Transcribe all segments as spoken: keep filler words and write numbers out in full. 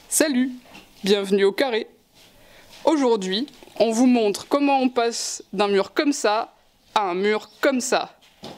Salut, bienvenue au carré. Aujourd'hui, on vous montre comment on passe d'un mur comme ça à un mur comme ça.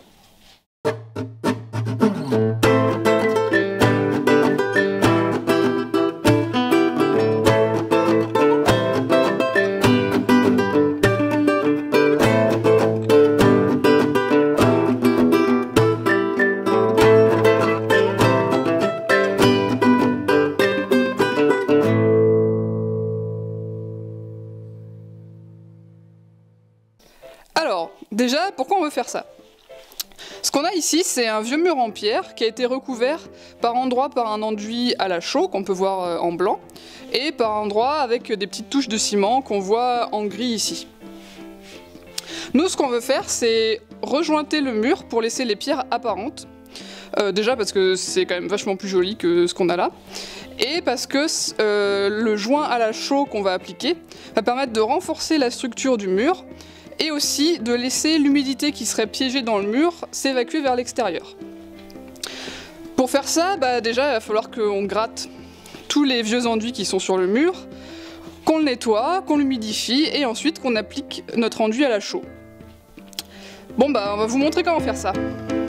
Alors, déjà, pourquoi on veut faire ça? Ce qu'on a ici, c'est un vieux mur en pierre qui a été recouvert par endroits par un enduit à la chaux, qu'on peut voir en blanc, et par endroits avec des petites touches de ciment qu'on voit en gris ici. Nous, ce qu'on veut faire, c'est rejointer le mur pour laisser les pierres apparentes. Euh, déjà parce que c'est quand même vachement plus joli que ce qu'on a là, et parce que euh, le joint à la chaux qu'on va appliquer va permettre de renforcer la structure du mur, et aussi de laisser l'humidité qui serait piégée dans le mur s'évacuer vers l'extérieur. Pour faire ça, bah déjà il va falloir qu'on gratte tous les vieux enduits qui sont sur le mur, qu'on le nettoie, qu'on l'humidifie et ensuite qu'on applique notre enduit à la chaux. Bon bah on va vous montrer comment faire ça.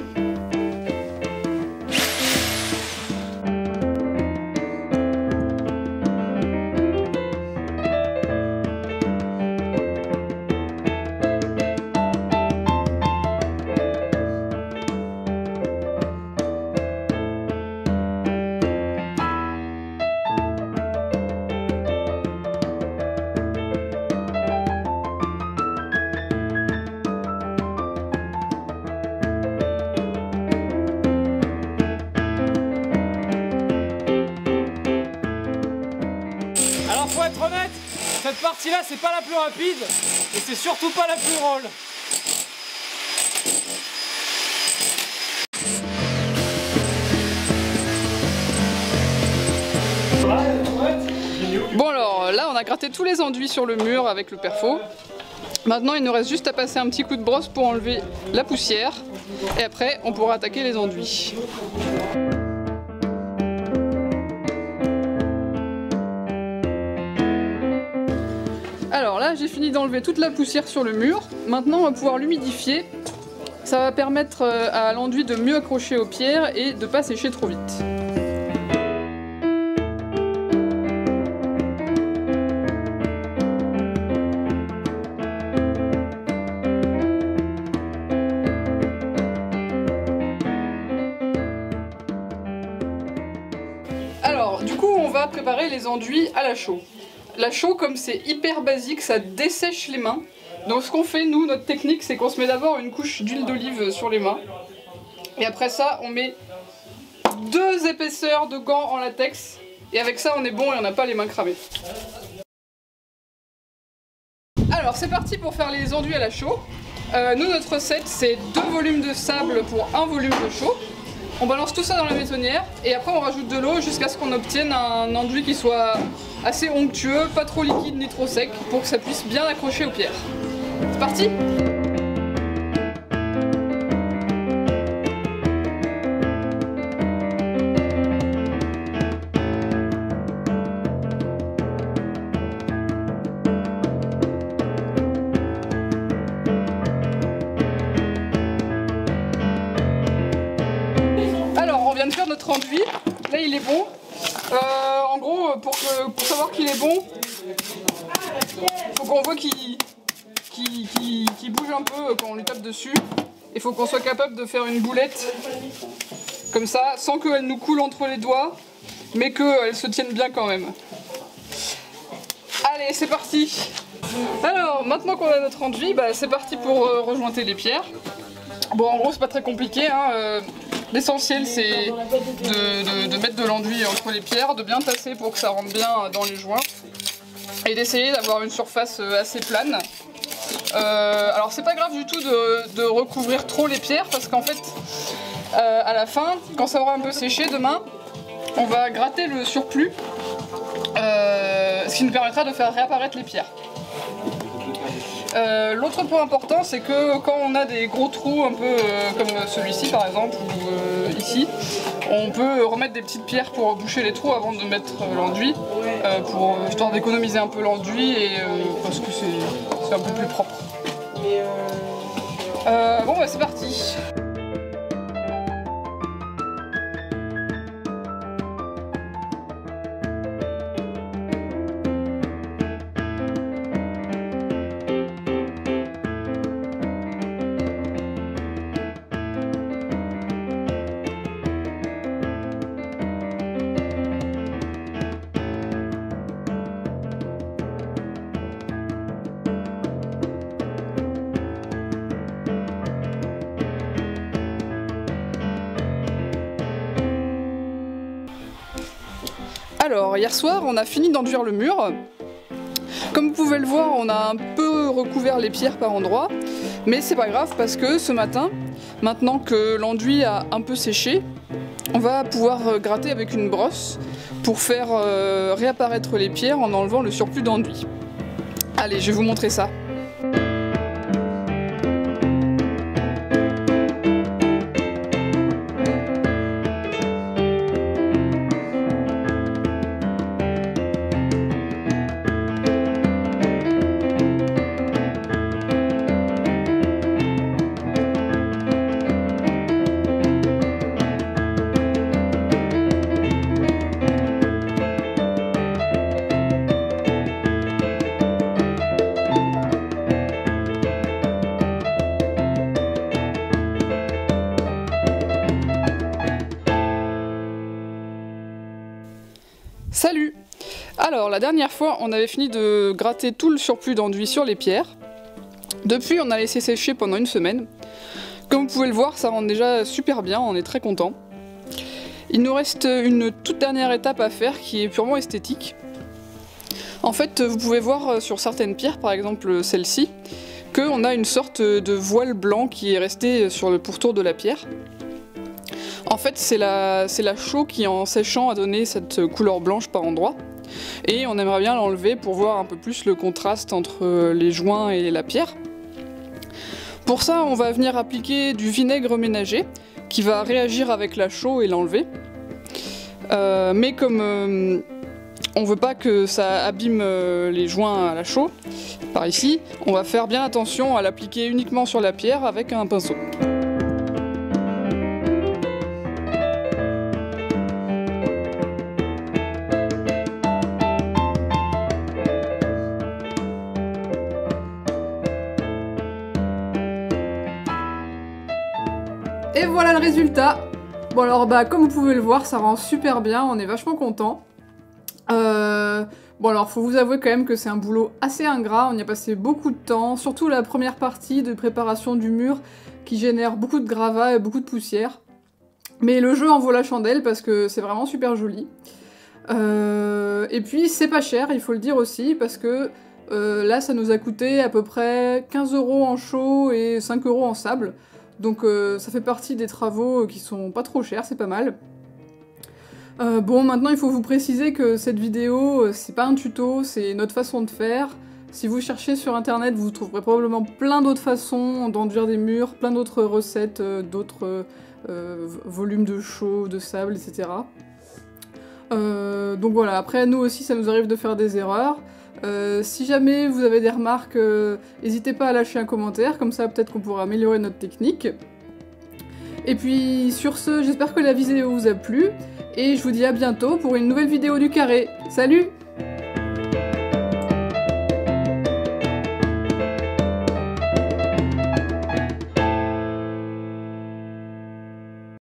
Alors faut être honnête, cette partie là c'est pas la plus rapide et c'est surtout pas la plus drôle. Bon alors là on a gratté tous les enduits sur le mur avec le perfo. Maintenant il nous reste juste à passer un petit coup de brosse pour enlever la poussière et après on pourra attaquer les enduits. Alors là j'ai fini d'enlever toute la poussière sur le mur, maintenant on va pouvoir l'humidifier, ça va permettre à l'enduit de mieux accrocher aux pierres et de ne pas sécher trop vite. Alors du coup on va préparer les enduits à la chaux. La chaux, comme c'est hyper basique, ça dessèche les mains. Donc ce qu'on fait, nous, notre technique, c'est qu'on se met d'abord une couche d'huile d'olive sur les mains. Et après ça, on met deux épaisseurs de gants en latex. Et avec ça, on est bon et on n'a pas les mains cramées. Alors c'est parti pour faire les enduits à la chaux. Euh, nous, notre recette, c'est deux volumes de sable pour un volume de chaux. On balance tout ça dans la bétonnière et après on rajoute de l'eau jusqu'à ce qu'on obtienne un enduit qui soit assez onctueux, pas trop liquide ni trop sec, pour que ça puisse bien accrocher aux pierres. C'est parti! On vient de faire notre enduit, là il est bon. Euh, en gros, pour, que, pour savoir qu'il est bon, il faut qu'on voit qu'il qu'il, qu'il, qu'il bouge un peu quand on lui tape dessus. Il faut qu'on soit capable de faire une boulette comme ça, sans qu'elle nous coule entre les doigts, mais qu'elle se tienne bien quand même. Allez, c'est parti! Alors, maintenant qu'on a notre enduit, bah, c'est parti pour euh, rejointer les pierres. Bon, en gros, c'est pas très compliqué, hein, euh, l'essentiel c'est de, de, de mettre de l'enduit entre les pierres, de bien tasser pour que ça rentre bien dans les joints et d'essayer d'avoir une surface assez plane. Euh, alors c'est pas grave du tout de, de recouvrir trop les pierres parce qu'en fait euh, à la fin, quand ça aura un peu séché demain, on va gratter le surplus, euh, ce qui nous permettra de faire réapparaître les pierres. Euh, L'autre point important, c'est que quand on a des gros trous un peu euh, comme celui-ci par exemple, ou euh, ici, on peut remettre des petites pierres pour boucher les trous avant de mettre euh, l'enduit, euh, pour histoire d'économiser un peu l'enduit et euh, parce que c'est un peu plus propre. Euh, bon bah c'est parti. Alors, hier soir, on a fini d'enduire le mur. Comme vous pouvez le voir, on a un peu recouvert les pierres par endroits, mais c'est pas grave parce que ce matin, maintenant que l'enduit a un peu séché, on va pouvoir gratter avec une brosse pour faire euh, réapparaître les pierres en enlevant le surplus d'enduit. Allez, je vais vous montrer ça. Salut! Alors la dernière fois on avait fini de gratter tout le surplus d'enduit sur les pierres. Depuis on a laissé sécher pendant une semaine. Comme vous pouvez le voir ça rend déjà super bien, on est très content. Il nous reste une toute dernière étape à faire qui est purement esthétique. En fait vous pouvez voir sur certaines pierres, par exemple celle-ci, qu'on a une sorte de voile blanc qui est resté sur le pourtour de la pierre. En fait, c'est la, c'est la chaux qui, en séchant, a donné cette couleur blanche par endroits. Et on aimerait bien l'enlever pour voir un peu plus le contraste entre les joints et la pierre. Pour ça, on va venir appliquer du vinaigre ménager qui va réagir avec la chaux et l'enlever. Euh, mais comme euh, on ne veut pas que ça abîme euh, les joints à la chaux, par ici, on va faire bien attention à l'appliquer uniquement sur la pierre avec un pinceau. Et voilà le résultat. Bon alors bah comme vous pouvez le voir ça rend super bien, on est vachement content. Euh, bon alors faut vous avouer quand même que c'est un boulot assez ingrat, on y a passé beaucoup de temps, surtout la première partie de préparation du mur qui génère beaucoup de gravats et beaucoup de poussière. Mais le jeu en vaut la chandelle parce que c'est vraiment super joli. Euh, et puis c'est pas cher, il faut le dire aussi, parce que euh, là ça nous a coûté à peu près quinze euros en chaux et cinq euros en sable. Donc euh, ça fait partie des travaux qui sont pas trop chers, c'est pas mal. Euh, bon, maintenant il faut vous préciser que cette vidéo, c'est pas un tuto, c'est notre façon de faire. Si vous cherchez sur internet, vous trouverez probablement plein d'autres façons d'enduire des murs, plein d'autres recettes, euh, d'autres euh, volumes de chaux, de sable, et cetera. Euh, donc voilà, après nous aussi ça nous arrive de faire des erreurs. Euh, si jamais vous avez des remarques, euh, n'hésitez pas à lâcher un commentaire, comme ça peut-être qu'on pourra améliorer notre technique. Et puis sur ce, j'espère que la vidéo vous a plu, et je vous dis à bientôt pour une nouvelle vidéo du carré. Salut!